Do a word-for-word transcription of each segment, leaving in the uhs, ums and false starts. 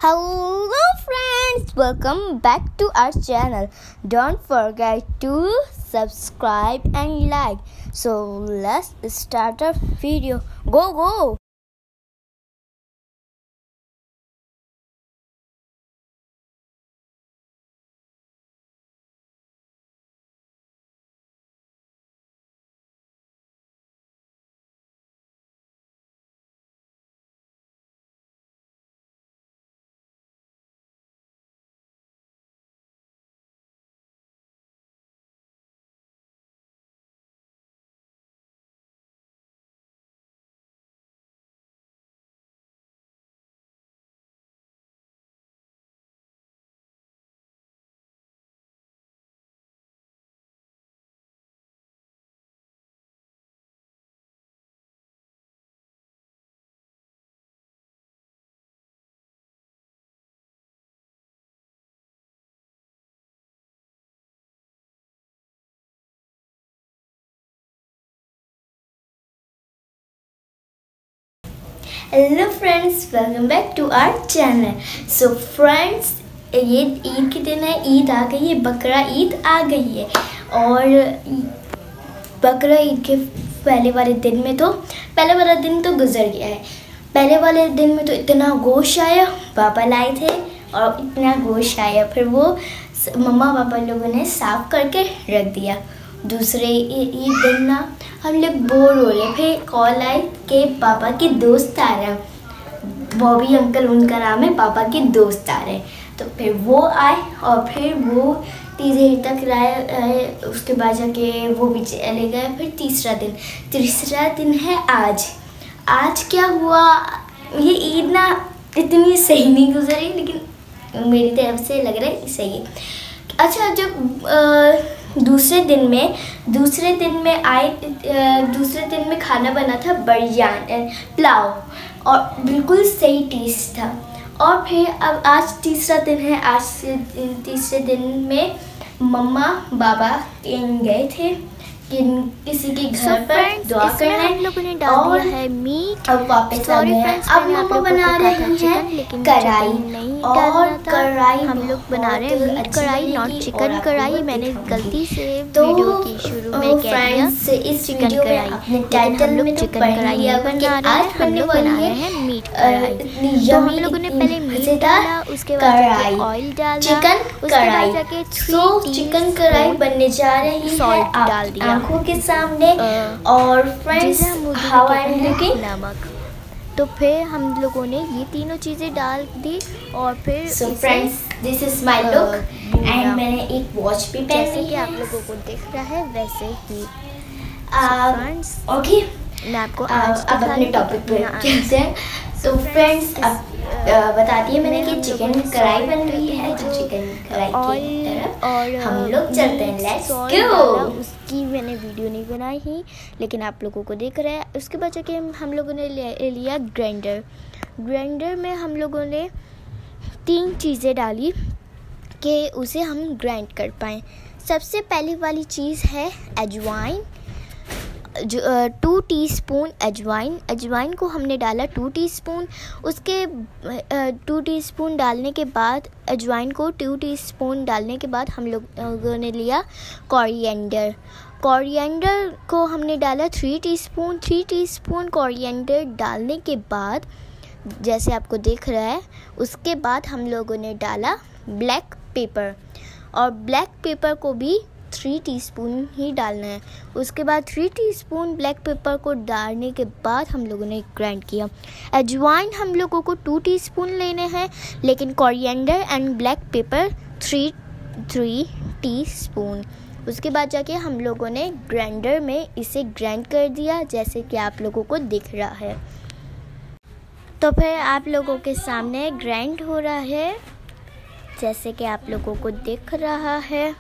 Hello friends, welcome back to our channel. Don't forget to subscribe and like. So let's start our video. Go go. Hello friends, welcome back to our channel. So friends, ये ईद के दिन है. ईद आ गई है, बकरा ईद आ गई है. और बकरा ईद के पहले वाले दिन में तो पहले वाला दिन तो गुजर गया है. पहले वाले दिन में तो इतना गोश्त आया, पापा लाए थे और इतना गोश्त आया, फिर वो मम्मा पापा लोगों ने साफ करके रख दिया. दूसरे ईद दिन ना हम लोग बोर हो रहे, फिर कॉल आई कि पापा के दोस्त आ रहे हैं. बॉबी अंकल उनका नाम है, पापा के दोस्त आ रहे हैं. तो फिर वो आए और फिर वो तीसरे तक रहे. उसके बाद जाके वो भी चले गए. फिर तीसरा दिन तीसरा दिन है आज. आज क्या हुआ, ये ईद ना इतनी सही नहीं गुजरी, लेकिन मेरी तरफ से लग रहा है सही है. अच्छा, जब दूसरे दिन में दूसरे दिन में आए दूसरे दिन में खाना बना था बिरयानी पुलाव, और बिल्कुल सही टेस्ट था. और फिर अब आज तीसरा दिन है. आज तीसरे दिन में मम्मा बाबा गए थे किसी के घर पर दुआ करने. हम लोगों ने डाल और दिया है मीट. अब वापस आ गए हैं. अब मम्मा बना रहे हैं कढ़ाई, और कढ़ाई हम लोग बना रहे हैं मीट कढ़ाई, नॉट चिकन कढ़ाई. मैंने गलती से तो वीडियो की शुरू में कह दिया इस चिकन वीडियो में कढ़ाई. अपने लेकिन टाइटल हम लोग में तो चिकन पढ़ कढ़ाई लिया नहीं कि बना रहे आज हैं, हम बनने लोग वाली बना रहे है हैं मीट कढ़ाई. इतनी तो हम यम्मी, लोगों ने इतनी पहले मीट मज़ेदार डाला, उसके बाद कढ़ाई, ऑयल डाला, चिकन उसके बाद कढ़ाई. जाके सो चिकन कढ़ाई बनने जा रही है salt डाल आपकी दिया. आंखों के सामने. अ, और फ्रेंड्स, जिसे हम उर्दू में हाउ आई कहते एम हैं लुकिंग. नमक. तो फिर हम लोगों ने ये तीनों चीज़ें डाल दी और फिर सो इसे, friends, this is my uh, look. भूना. एंड मैंने एक वॉच भी जैसे पहनी कि है. आप लोगों को दिख रहा है वैसे ही. फ्रेंड्स, ओके, मैं आपको अब आज अपने टॉपिक पे चलते हैं. सो फ्रेंड्स, अब बता दिए मैंने कि चिकन कढ़ाई बन रही है. तो चिकन कढ़ाई की तरफ और हम लोग चलते हैं. Let's go. उसकी मैंने वीडियो नहीं बनाई ही, लेकिन आप लोगों को दिख रहा है. उसके बाद जाके हम लोगों ने ले लिया ग्राइंडर. ग्राइंडर में हम लोगों ने तीन चीज़ें डाली कि उसे हम ग्राइंड कर पाएँ. सबसे पहली वाली चीज़ है अजवाइन. जो टू टीस्पून अजवाइन अजवाइन को हमने डाला टू टीस्पून. उसके टू टीस्पून डालने के बाद अजवाइन को टू टीस्पून डालने के बाद हम लोगों ने लिया कोरिएंडर. कोरिएंडर को हमने डाला three teaspoon. Three teaspoon coriander डालने के बाद, जैसे आपको दिख रहा है, उसके बाद हम लोगों ने डाला ब्लैक पेपर. और ब्लैक पेपर को भी थ्री टीस्पून ही डालना है. उसके बाद थ्री टीस्पून ब्लैक पेपर को डालने के बाद हम लोगों ने ग्राइंड किया. अजवाइन हम लोगों को टू टीस्पून लेने हैं, लेकिन coriander and black pepper three three teaspoon. उसके बाद जाके हम लोगों ने ग्राइंडर में इसे ग्राइंड कर दिया, जैसे कि आप लोगों को दिख रहा है. तो फिर आप लोगों के सामने ग्राइंड हो रहा है, जैसे कि आप लोगों को दिख रहा है.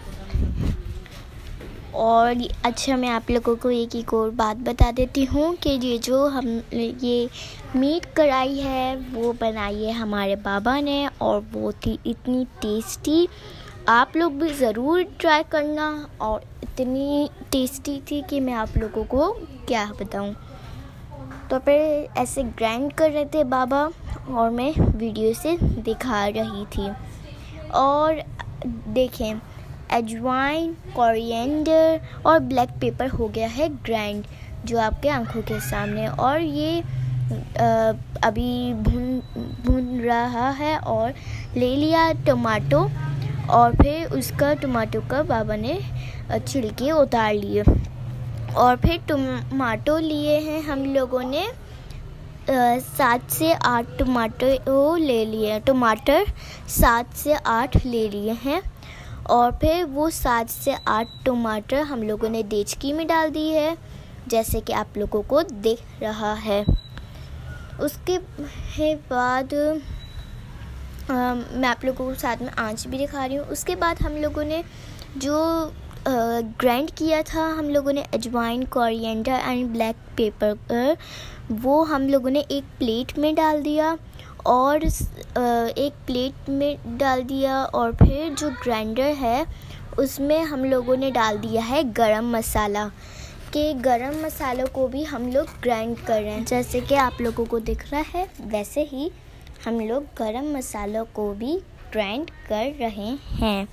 और अच्छा, मैं आप लोगों को एक एक और बात बता देती हूँ कि ये जो हम ये मीट कढ़ाई है वो बनाई है हमारे बाबा ने, और वो थी इतनी टेस्टी. आप लोग भी ज़रूर ट्राई करना. और इतनी टेस्टी थी कि मैं आप लोगों को क्या बताऊँ. तो फिर ऐसे ग्राइंड कर रहे थे बाबा, और मैं वीडियो से दिखा रही थी। और देखें, अजवाइन, कोरिएंडर और ब्लैक पेपर हो गया है ग्राइंड, जो आपके आंखों के सामने। और ये आ, अभी भून भून रहा है। और ले लिया टमाटो, और फिर उसका टमाटो का बाबा ने छिलके उतार लिए। और फिर टमाटो लिए हैं हम लोगों ने सात से आठ टमाटर ले लिए टमाटर सात से आठ ले लिए हैं। और फिर वो सात से आठ टमाटर हम लोगों ने देचकी में डाल दी है, जैसे कि आप लोगों को दिख रहा है। उसके बाद आ, मैं आप लोगों को साथ में आंच भी दिखा रही हूँ। उसके बाद हम लोगों ने जो ग्राइंड किया था, हम लोगों ने अजवाइन, कोरिएंडर एंड ब्लैक पेपर, वो हम लोगों ने एक प्लेट में डाल दिया और एक प्लेट में डाल दिया। और फिर जो ग्राइंडर है उसमें हम लोगों ने डाल दिया है गरम मसाला, के गरम मसालों को भी हम लोग ग्राइंड कर रहे हैं। जैसे कि आप लोगों को दिख रहा है, वैसे ही हम लोग गरम मसालों को भी ग्राइंड कर रहे हैं।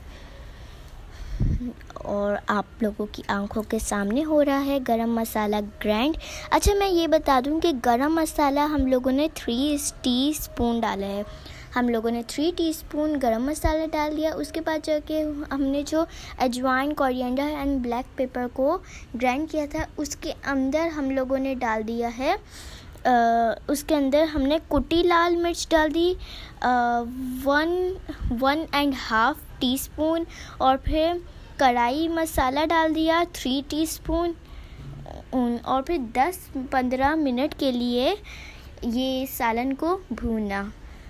और आप लोगों की आंखों के सामने हो रहा है गरम मसाला ग्राइंड। अच्छा, मैं ये बता दूं कि गरम मसाला हम लोगों ने थ्री टी स्पून डाला है। हम लोगों ने थ्री टीस्पून गरम मसाला डाल दिया। उसके बाद जाके हमने जो अजवाइन, कोरिएंडर एंड ब्लैक पेपर को ग्राइंड किया था, उसके अंदर हम लोगों ने डाल दिया है आ, उसके अंदर हमने कुटी लाल मिर्च डाल दी आ, one one and half teaspoon. और फिर कढ़ाई मसाला डाल दिया थ्री टीस्पून। और फिर दस पंद्रह मिनट के लिए ये सालन को भूनना,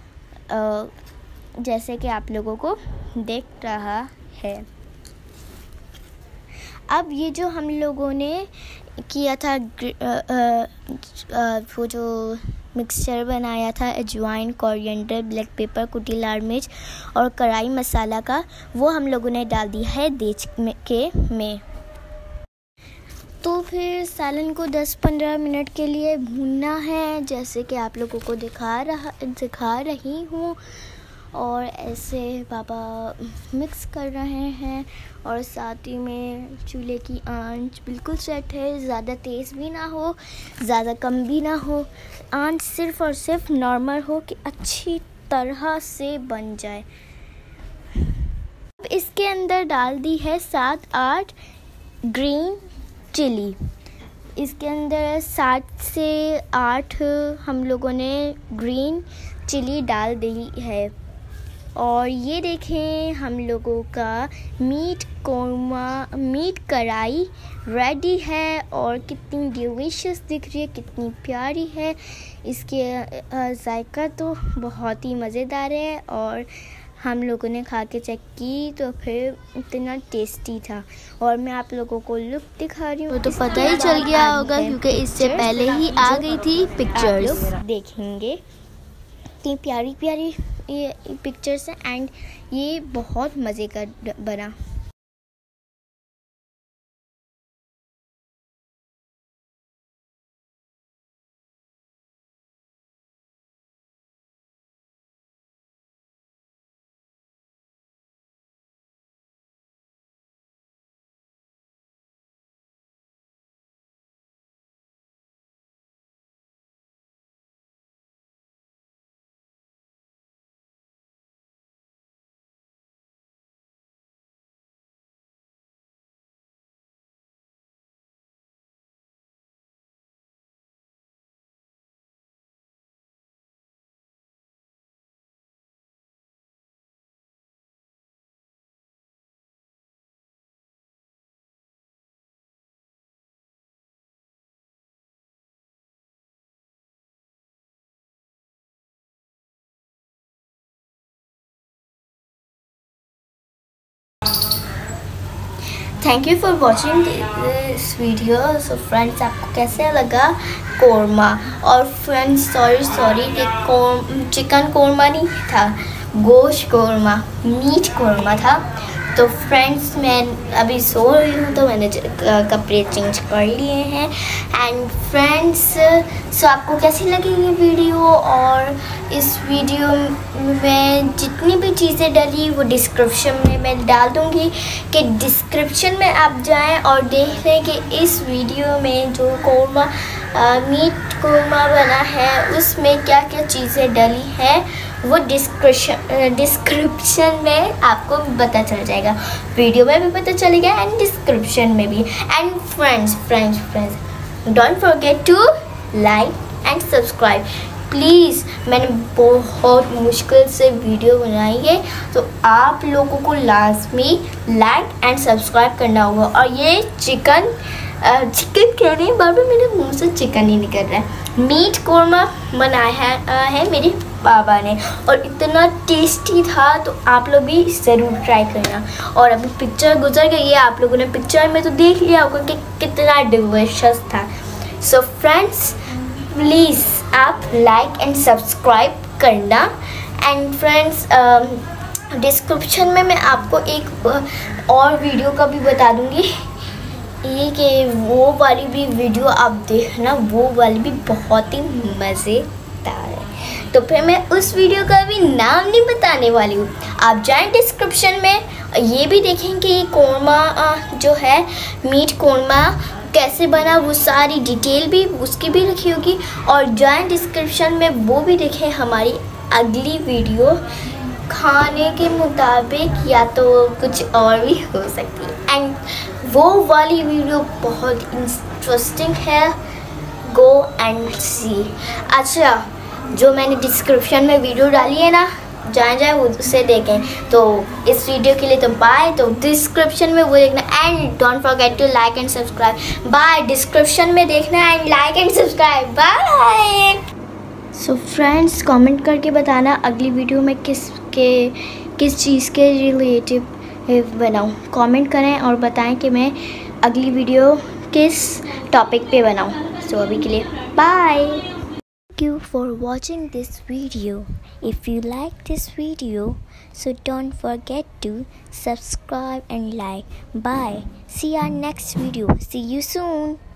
जैसे कि आप लोगों को दिख रहा है। अब ये जो हम लोगों ने किया था, वो जो मिक्सचर बनाया था अजवाइन, कोरिएंडर, ब्लैक पेपर, कुटी लाल मिर्च और कढ़ाई मसाला का, वो हम लोगों ने डाल दिया है देचकी के में। तो फिर सालन को दस पंद्रह मिनट के लिए भूनना है, जैसे कि आप लोगों को दिखा रहा दिखा रही हूँ। और ऐसे पापा मिक्स कर रहे हैं। और साथ ही में चूल्हे की आंच बिल्कुल सेट है, ज़्यादा तेज़ भी ना हो, ज़्यादा कम भी ना हो। आंच सिर्फ और सिर्फ नॉर्मल हो कि अच्छी तरह से बन जाए। अब इसके अंदर डाल दी है सात आठ ग्रीन चिली। इसके अंदर सात से आठ हम लोगों ने ग्रीन चिली डाल दी है। और ये देखें, हम लोगों का मीट कोरमा मीट कढ़ाई रेडी है। और कितनी डिलीशियस दिख रही है, कितनी प्यारी है। इसके जायका तो बहुत ही मज़ेदार है। और हम लोगों ने खा के चेक की तो फिर इतना टेस्टी था। और मैं आप लोगों को लुक दिखा रही हूँ, तो पता ही चल गया होगा क्योंकि इससे पहले ही आ गई थी पिक्चर्स। देखेंगे इतनी प्यारी प्यारी ये पिक्चर्स हैं एंड ये बहुत मज़े का बना। Thank you for watching this video. So friends, आपको कैसे लगा कोरमा? और फ्रेंड्स सॉरी सॉरी कि कोर चिकन कोरमा नहीं था, गोश्त कोरमा, मीट कोरमा था। तो फ्रेंड्स मैं अभी सो रही हूँ तो मैंने कपड़े चेंज कर लिए हैं। एंड फ्रेंड्स सो आपको कैसी लगी ये वीडियो, और इस वीडियो में जितनी भी चीज़ें डली वो डिस्क्रिप्शन में मैं डाल दूँगी, कि डिस्क्रिप्शन में आप जाएं और देख लें कि इस वीडियो में जो कोरमा मीट कोरमा बना है उसमें क्या क्या चीज़ें डली हैं, वो डिस्क्रिप्शन डिस्क्रिप्शन में आपको पता चल जाएगा। वीडियो में भी पता चलेगा एंड डिस्क्रिप्शन में भी। And friends friends friends don't forget to like and subscribe please. मैंने बहुत मुश्किल से वीडियो बनाई है, तो आप लोगों को लाजमी लाइक एंड सब्सक्राइब करना होगा। और ये चिकन चिकन कह रही है बार बार, मेरे मुंह से चिकन ही निकल रहा है। मीट कोरमा बनाया है, है मेरे पापा ने, और इतना टेस्टी था, तो आप लोग भी ज़रूर ट्राई करना। और अभी पिक्चर गुजर गई है, आप लोगों ने पिक्चर में तो देख लिया होगा कि कितना डिलीशियस था। सो फ्रेंड्स प्लीज़ आप लाइक एंड सब्सक्राइब करना। एंड फ्रेंड्स डिस्क्रिप्शन में मैं आपको एक और वीडियो का भी बता दूँगी, ये कि वो वाली भी वीडियो आप देखना, वो वाली भी बहुत ही मज़ेदार है। तो फिर मैं उस वीडियो का भी नाम नहीं बताने वाली हूँ, आप जाएं डिस्क्रिप्शन में, ये भी देखें कि ये कोरमा जो है मीट कोरमा कैसे बना, वो सारी डिटेल भी उसकी भी रखी होगी। और जाएं डिस्क्रिप्शन में वो भी देखें हमारी अगली वीडियो, खाने के मुताबिक या तो कुछ और भी हो सकती है। एंड वो वाली वीडियो बहुत इंटरेस्टिंग है, गो एंड सी। अच्छा, जो मैंने डिस्क्रिप्शन में वीडियो डाली है ना, जाएं जाएं उसे देखें। तो इस वीडियो के लिए तो बाय, तो डिस्क्रिप्शन में वो देखना। And don't forget to like and subscribe. Bye, description में देखना and like and subscribe. Bye. So friends comment करके बताना अगली वीडियो में किस के किस चीज़ के रिलेटिव बनाऊँ। कमेंट करें और बताएं कि मैं अगली वीडियो किस टॉपिक पे बनाऊँ। सो अभी के लिए bye. Thank you for watching this video. If you like this video, so don't forget to subscribe and like. Bye. See our next video. See you soon.